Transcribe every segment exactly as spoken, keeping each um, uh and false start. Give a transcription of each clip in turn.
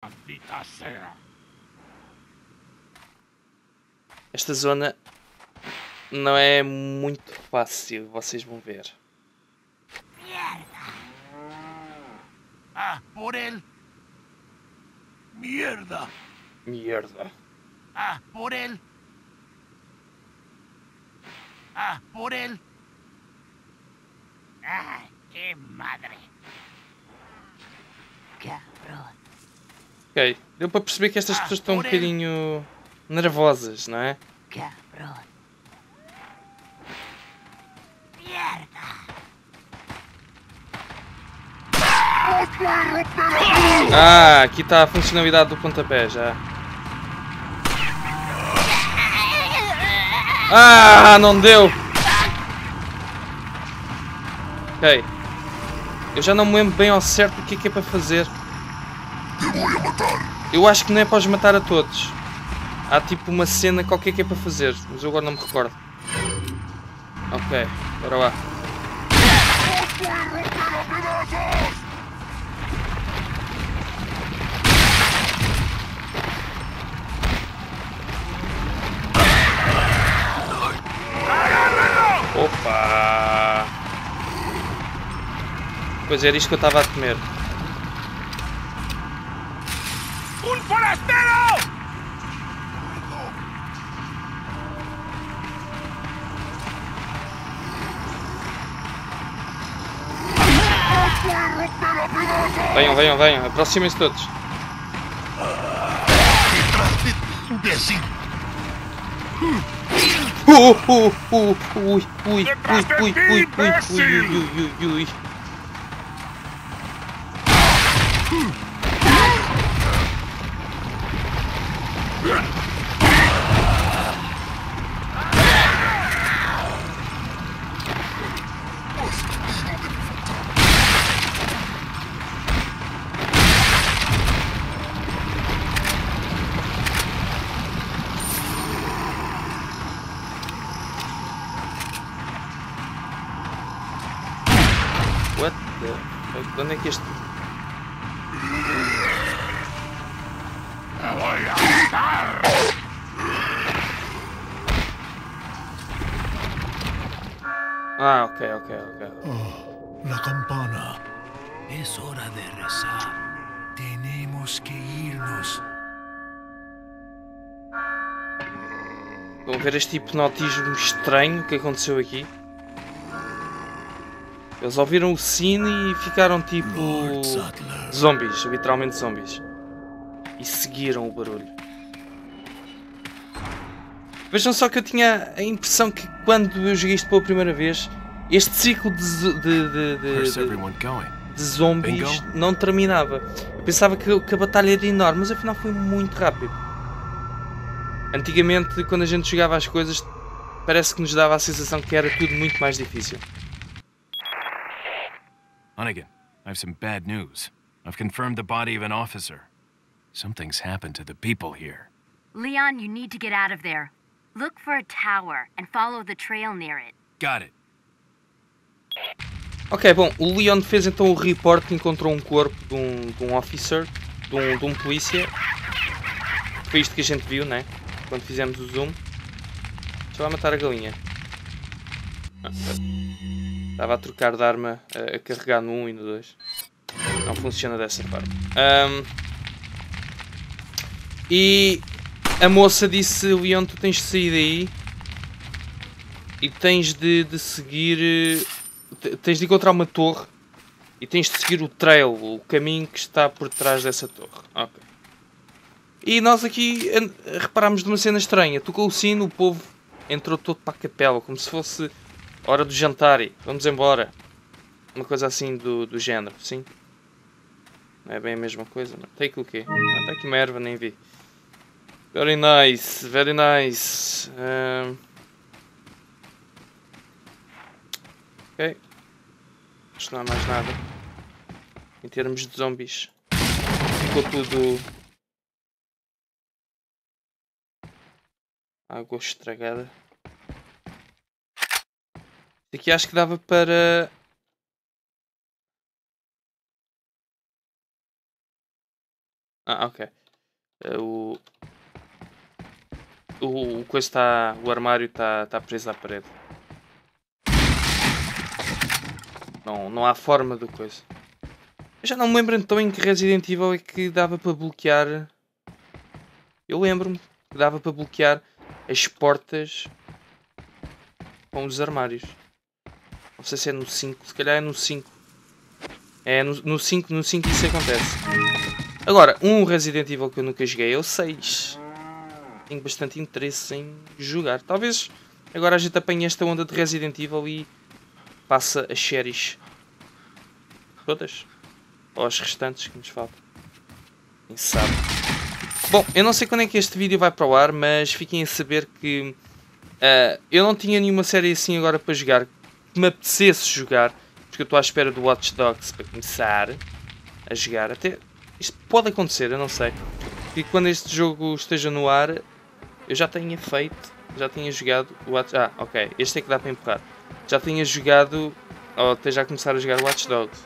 Esta zona não é muito fácil, vocês vão ver. Ah, por él. Mierda. Mierda. Ah, por él. Ah, por él. Ah, qué madre. Cabrón. Ok, deu para perceber que estas pessoas estão um bocadinho nervosas, não é? Cabrón. Mierda. Ah, aqui está a funcionalidade do pontapé já. Ah, não deu! Ok. Eu já não me lembro bem ao certo o que é que é para fazer. Eu acho que não é para os matar a todos. Há tipo uma cena qualquer que é para fazer, mas eu agora não me recordo. Ok, bora lá. Opa! Pois era isto que eu estava a temer. ¡Un forastero! Venham, venham, venham. Aproximem-se todos. ¡Imbécil! Uh, uh, uh, ui, ui, ui, ui, ui, ui, ui, ui, ui, ui. What the fuck? De onde é que este... Ah, ok, ok, ok. Oh, la campana. Es hora de rezar. Tenemos que irnos. Estão a ver este hipnotismo estranho que aconteceu aqui? Eles ouviram o sino e ficaram tipo... zombies, literalmente zombies. E seguiram o barulho. Vejam só que eu tinha a impressão que quando eu joguei isto pela primeira vez, este ciclo de, de, de, de, de, de zombies não terminava. Eu pensava que, que a batalha era enorme, mas afinal foi muito rápido. Antigamente, quando a gente jogava as coisas, parece que nos dava a sensação que era tudo muito mais difícil. Hunnigan, I have some bad news. I've confirmed the body of an officer. Something's happened to the people here. Leon, you need to get out of there. Look for a tower and follow the trail near it. Got it. Ok, bom, o Leon fez então o report que encontrou um corpo de um, de um officer, de um, de um polícia. Foi isto que a gente viu, né? Quando fizemos o zoom. Deixa lá matar a galinha. Ah, estava a trocar de arma, a, a carregar no um e no dois. Não funciona dessa forma. Um, e a moça disse: Leon, tu tens de sair daí e tens de, de seguir. Tens de encontrar uma torre e tens de seguir o trail, o caminho que está por trás dessa torre. Ok. E nós aqui reparámos numa cena estranha. Tocou o sino, o povo entrou todo para a capela, como se fosse hora do jantar e vamos embora. Uma coisa assim do, do género, sim? Não é bem a mesma coisa, não? Tem aqui o quê? Ah, está aqui uma erva, nem vi. Very nice, very nice. Um... Ok. Acho que não há mais nada. Em termos de zombies. Ficou tudo... água estragada. Aqui acho que dava para... Ah, ok. Uh, o... O, o coisa está... O armário está tá preso à parede. Não, não há forma do coisa. Eu já não me lembro então em que Resident Evil é que dava para bloquear... Eu lembro-me que dava para bloquear as portas com os armários. Não sei se é no cinco, se calhar é no cinco. É no, no cinco, no cinco isso acontece. Agora, um Resident Evil que eu nunca joguei é o seis. Tenho bastante interesse em jogar. Talvez agora a gente apanhe esta onda de Resident Evil e passa as séries todas. Ou as restantes que nos faltam. Quem sabe. Bom, eu não sei quando é que este vídeo vai para o ar, mas fiquem a saber que uh, eu não tinha nenhuma série assim agora para jogar que me apetecesse jogar, porque eu estou à espera do Watch Dogs para começar a jogar. Até isto pode acontecer, eu não sei. E quando este jogo esteja no ar, eu já tenha feito, já tinha jogado o Watch... Ah, ok, este é que dá para empurrar. Já tinha jogado, ou até já começar a jogar Watch Dogs.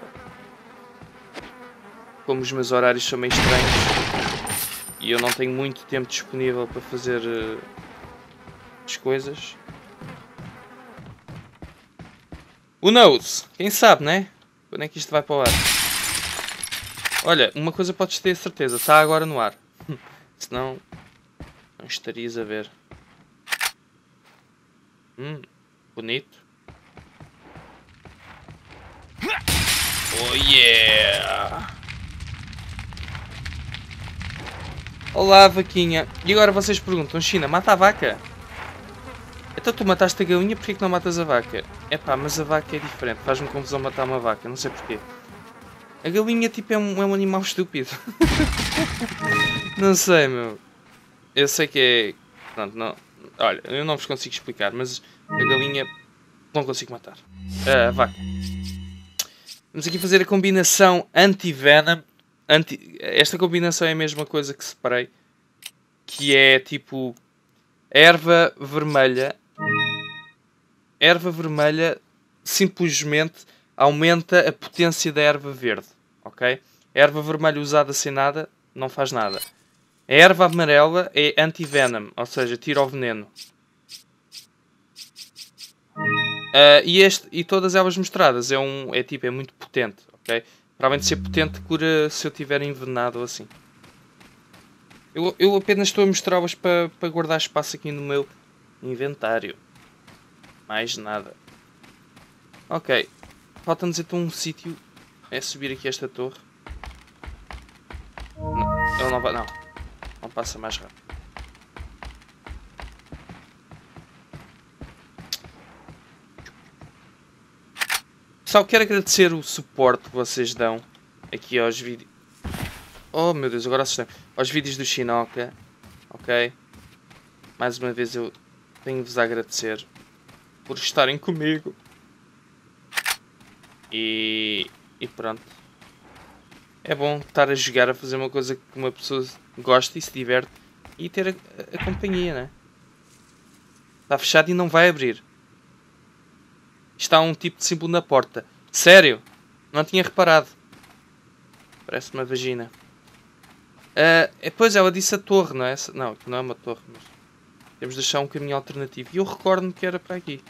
Como os meus horários são meio estranhos e eu não tenho muito tempo disponível para fazer uh, as coisas. Who knows? Quem sabe, né? Quando é que isto vai para o ar? Olha, uma coisa podes ter certeza, está agora no ar. Senão não estarias a ver. Hum, bonito. Oh yeah! Olá, vaquinha. E agora vocês perguntam, China, mata a vaca? Então tu mataste a galinha, porquê que não matas a vaca? Epá, mas a vaca é diferente. Faz-me confusão matar uma vaca, não sei porquê. A galinha tipo é um, é um animal estúpido. Não sei, meu. Eu sei que é... Pronto, não... Olha, eu não vos consigo explicar, mas a galinha não consigo matar. A vaca. Vamos aqui fazer a combinação anti-venom. Anti... Esta combinação é a mesma coisa que separei. Que é tipo... Erva vermelha. Erva vermelha simplesmente aumenta a potência da erva verde. Ok? A erva vermelha usada sem nada não faz nada. A erva amarela é anti-venom, ou seja, tira o veneno. Uh, e, este, e todas elas mostradas é, um, é tipo, é muito potente. Ok? Para além de ser potente, cura se eu tiver envenenado ou assim. Eu, eu apenas estou a mostrá-las para, para guardar espaço aqui no meu inventário. Mais nada. Ok. Falta-nos então um sítio. É subir aqui esta torre. Não, ele não vai. Não. Não passa mais rápido. Pessoal, quero agradecer o suporte que vocês dão aqui aos vídeos. Oh meu Deus, agora assustei. Aos vídeos do Shinoka. Ok? Mais uma vez eu tenho-vos a agradecer por estarem comigo. E, e pronto. É bom estar a jogar, a fazer uma coisa que uma pessoa gosta e se diverte. E ter a, a, a companhia, né? Está fechado e não vai abrir. Está um tipo de símbolo na porta. Sério? Não tinha reparado. Parece uma vagina. Uh, pois ela disse a torre, não é? Não, não é uma torre. Mas temos de deixar um caminho alternativo. E eu recordo-me que era para aqui.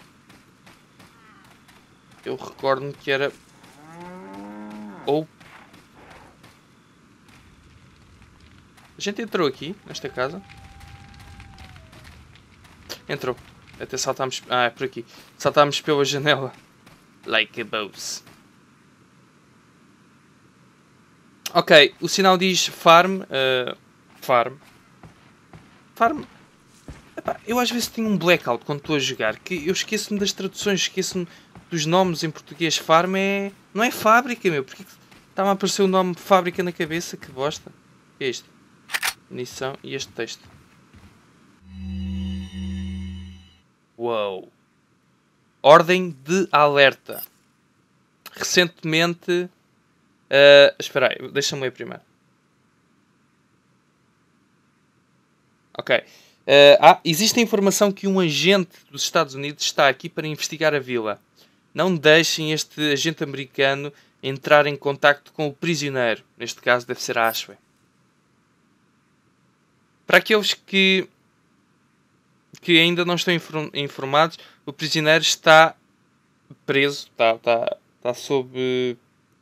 Eu recordo-me que era... Ou... A gente entrou aqui, nesta casa. Entrou. Até saltámos... Ah, é por aqui. Saltámos pela janela. Like a boss. Ok, o sinal diz farm. Uh, farm. Farm. Epá, eu às vezes tenho um blackout quando estou a jogar. Que eu esqueço-me das traduções, esqueço-me dos nomes em português. Farm é... Não é fábrica, meu. Porque está-me a aparecer o nome fábrica na cabeça. Que bosta. O que é isto? Munição e este texto. Uou. Ordem de alerta. Recentemente... Uh, espera aí, deixa-me ler primeiro. Ok. Uh, ah, existe a informação que um agente dos Estados Unidos está aqui para investigar a vila. Não deixem este agente americano entrar em contacto com o prisioneiro. Neste caso deve ser a Ashley. Para aqueles que, que ainda não estão informados, o prisioneiro está preso, está, está, está sob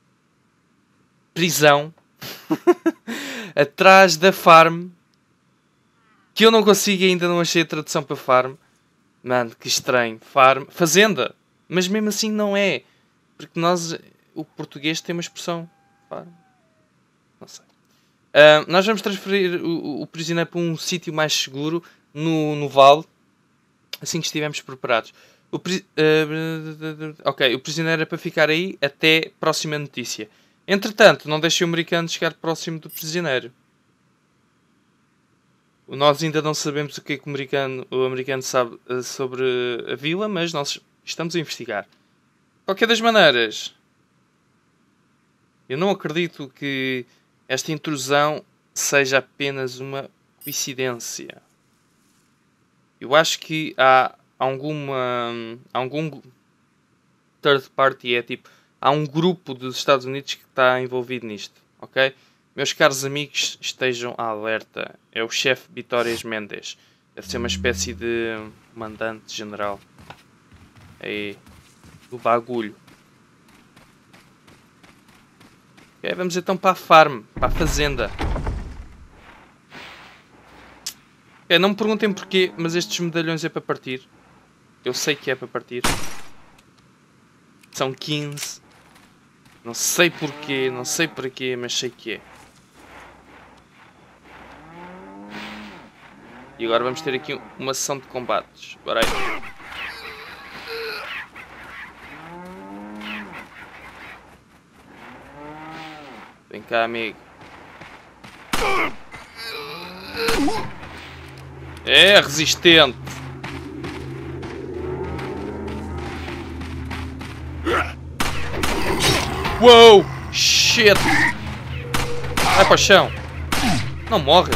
prisão atrás da farm, que eu não consigo, ainda não achei a tradução para farm. Mano, que estranho. Farm, fazenda, mas mesmo assim não é, porque nós, o português tem uma expressão farm, não sei. Uh, nós vamos transferir o, o prisioneiro para um sítio mais seguro no, no vale, assim que estivermos preparados. O, pri, uh, ok, o prisioneiro é para ficar aí até próxima notícia. Entretanto, não deixem o americano chegar próximo do prisioneiro. Nós ainda não sabemos o que é que o americano, o americano sabe uh, sobre a vila, mas nós estamos a investigar. De qualquer das maneiras, eu não acredito que esta intrusão seja apenas uma coincidência. Eu acho que há alguma, há algum third party, é tipo, há um grupo dos Estados Unidos que está envolvido nisto, ok? Meus caros amigos, estejam alerta. É o chefe Vitórias Mendes. Deve ser uma espécie de comandante general aí do bagulho. Ok, vamos então para a farm, para a fazenda. Okay, não me perguntem porquê, mas estes medalhões é para partir. Eu sei que é para partir. São quinze. Não sei porquê, não sei para quê, mas sei que é. E agora vamos ter aqui uma sessão de combates. Bora aí. Vem cá, amigo. É resistente. Uou! Shit! Vai para o chão. Não morre.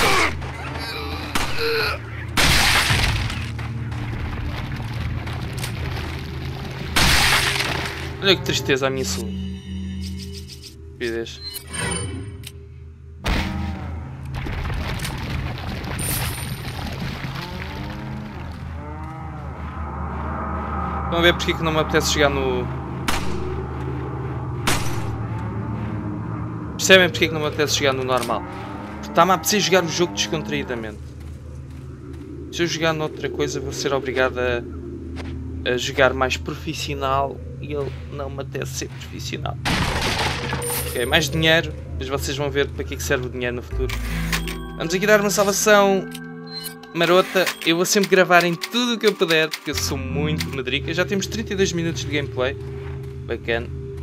Olha que tristeza a minha saúde. Estupidez. Vamos ver porque que não me apetece jogar no... Percebem porque que não me apetece jogar no normal? Porque está-me a apetecer jogar o jogo descontraídamente. Se eu jogar noutra coisa vou ser obrigado a, a jogar mais profissional e ele não me apetece ser profissional. Ok, mais dinheiro, mas vocês vão ver para que é que serve o dinheiro no futuro. Vamos aqui dar uma salvação marota. Eu vou sempre gravar em tudo o que eu puder, porque eu sou muito medrica. Já temos trinta e dois minutos de gameplay. Bacana.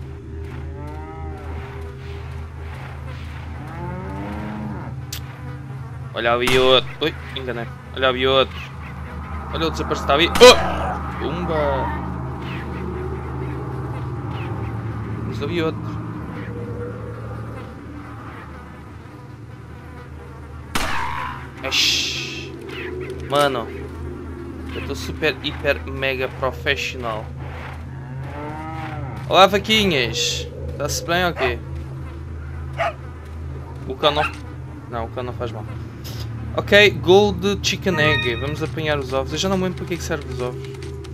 Olha ali outro. Ui, enganei. Olha ali outro. Olha o desaparecido. Está ali. Oh! Pumba! Mas ali outro. Eish. Mano, eu estou super, hiper, mega professional. Olá, vaquinhas. Está-se bem ou quê? O cão não... Não, o cão não faz mal. Ok, Gold Chicken Egg. Vamos apanhar os ovos. Eu já não me lembro para que é que serve os ovos.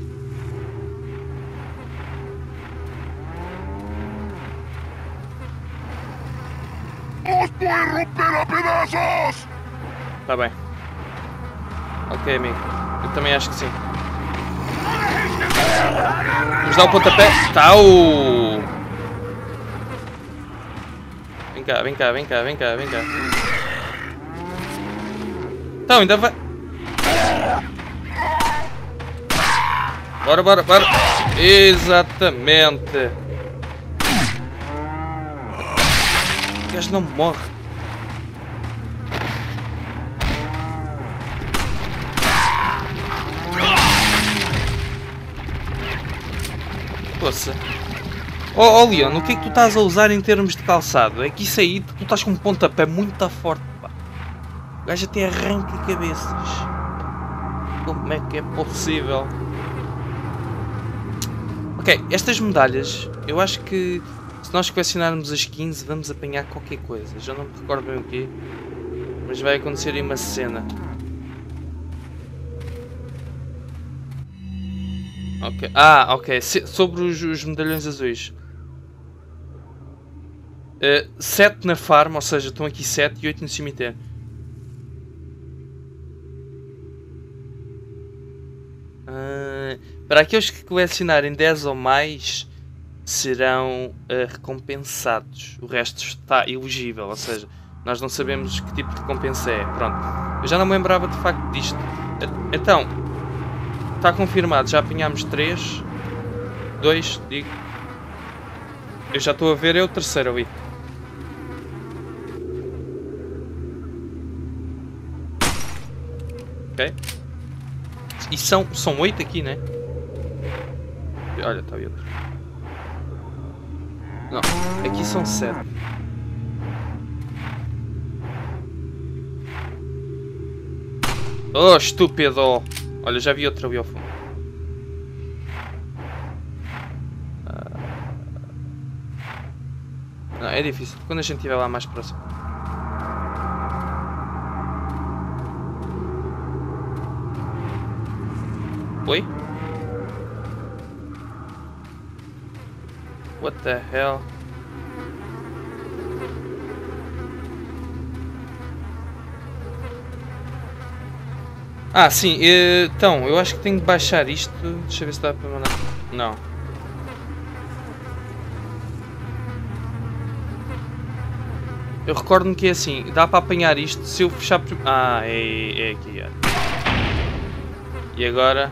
¡Os voy a romper a pedazos! Tá bem. Ok, amigo. Eu também acho que sim. Vamos dar o pontapé. Tau! Vem cá, vem cá, vem cá, vem cá, vem cá. Então, ainda vai... Bora, bora, bora. Exatamente. O gajo não morre. Poxa. Oh, oh Leon, o que é que tu estás a usar em termos de calçado? É que isso aí, tu estás com um pontapé muito forte, pá. O gajo até arranca cabeças. Como é que é possível? Ok, estas medalhas, eu acho que se nós colecionarmos as quinze, vamos apanhar qualquer coisa. Já não me recordo bem o quê. mas vai acontecer aí uma cena. Ok. Ah, ok. Se, sobre os, os medalhões azuis. Uh, sete na farm, ou seja, estão aqui sete e oito no cemitério. Uh, para aqueles que colecionarem dez ou mais, serão uh, recompensados. O resto está elegível, ou seja, nós não sabemos que tipo de recompensa é. Pronto. Eu já não me lembrava de facto disto. Uh, então, está confirmado. Já apanhámos três. dois, digo. Eu já estou a ver, é o terceiro ali. Ok. E são, são oito aqui, né? Olha, está aí outro. Não, aqui são sete. Oh, estúpido! Olha, já vi outro ali ao fundo. Ah. Não, é difícil. Quando a gente estiver lá mais próximo. Oi? What the hell? Ah, sim. Então, eu acho que tenho de baixar isto. Deixa eu ver se dá para mandar. Não. Eu recordo-me que é assim. Dá para apanhar isto se eu fechar... Ah, é, é aqui. É. E agora...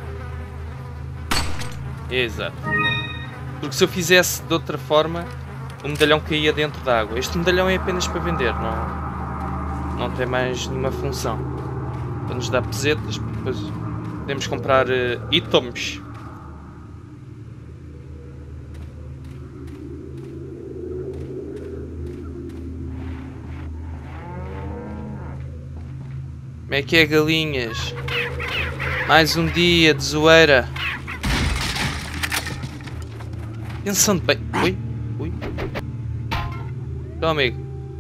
Exato. Porque se eu fizesse de outra forma, o medalhão caía dentro da água. Este medalhão é apenas para vender, não, não tem mais nenhuma função. Para nos dar pesetas, depois podemos comprar uh, itens. Como é que é, galinhas? Mais um dia de zoeira. Pensando bem... Ui, ui. Então, amigo.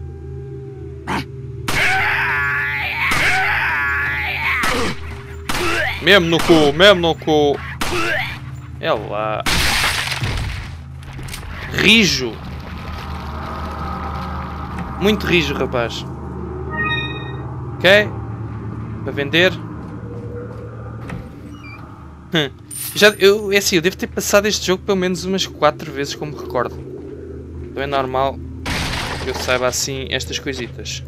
Mesmo no cu, mesmo no cu. É lá. Rijo. Muito rijo, rapaz. Ok? Para vender. Hum. Já, eu, é assim, eu devo ter passado este jogo pelo menos umas quatro vezes, como me recordo. Então é normal que eu saiba assim estas coisitas.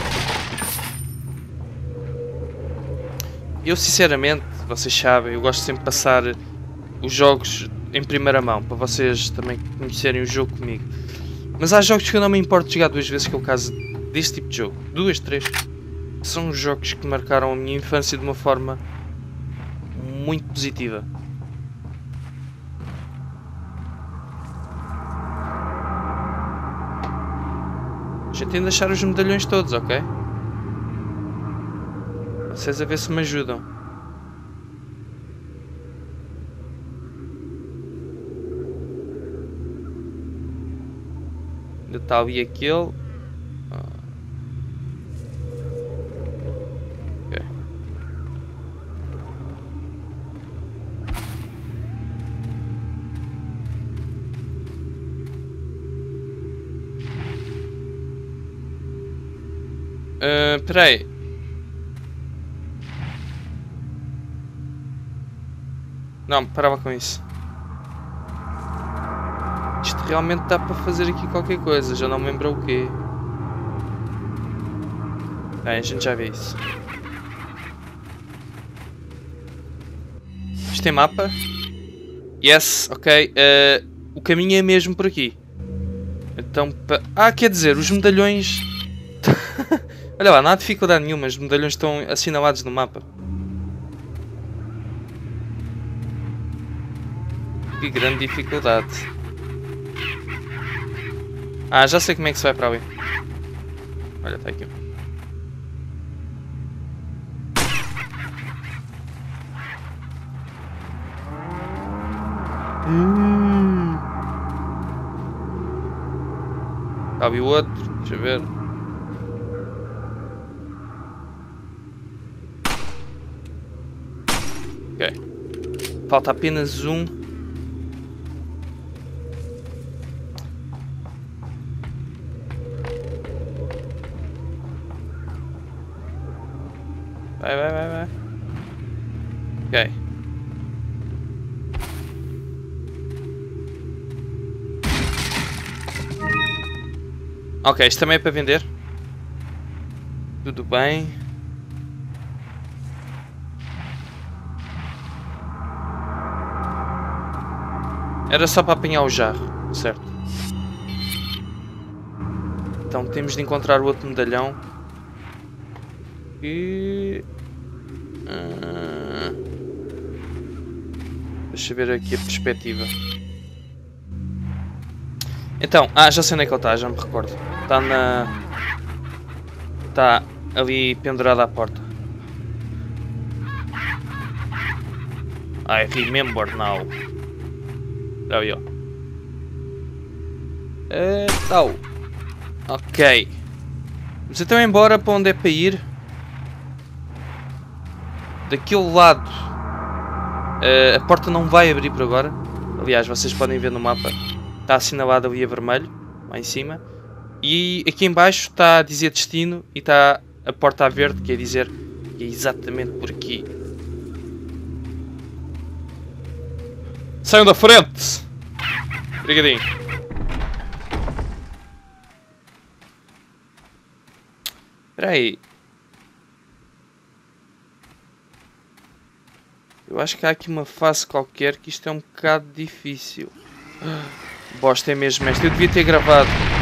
Eu sinceramente, vocês sabem, eu gosto sempre de passar os jogos em primeira mão, para vocês também conhecerem o jogo comigo. Mas há jogos que eu não me importo de jogar duas vezes, que é o caso deste tipo de jogo. Duas, três. São jogos que marcaram a minha infância de uma forma muito positiva. A gente tem de achar os medalhões todos, ok? Vocês a ver se me ajudam. Ainda está ali aquele. Ok. Uh, peraí. Não, parava com isso. Isto realmente dá para fazer aqui qualquer coisa, já não me lembro o quê. Bem, a gente já vê isso. Isto tem mapa? Yes, ok. Uh, o caminho é mesmo por aqui. Então, pa... ah, quer dizer, os medalhões... Olha lá, não há dificuldade nenhuma, os medalhões estão assinalados no mapa. Que grande dificuldade. Ah, já sei como é que se vai para ali. Olha, está aqui. Hum. Está ali o outro, deixa eu ver. Ok. Falta apenas um. Vai, vai, vai, vai. Ok. Ok, isto também é para vender. Tudo bem. Era só para apanhar o jarro, certo? Então temos de encontrar o outro medalhão. E... Ah... Deixa eu ver aqui a perspectiva. Então, ah, já sei onde é que ele está, já me recordo. Está na... Está ali pendurado à porta. I remember now. There we go. Então. Ok. Vamos então embora para onde é para ir. Daquele lado. Uh, a porta não vai abrir por agora. Aliás, vocês podem ver no mapa. Está assinalado ali a vermelho. Lá em cima. E aqui em baixo está a dizer destino. E está a porta a verde. Que é dizer que é exatamente por aqui. Saiam da frente! Obrigadinho. Espera aí. Eu acho que há aqui uma fase qualquer que isto é um bocado difícil. Bosta é mesmo esta. Eu devia ter gravado.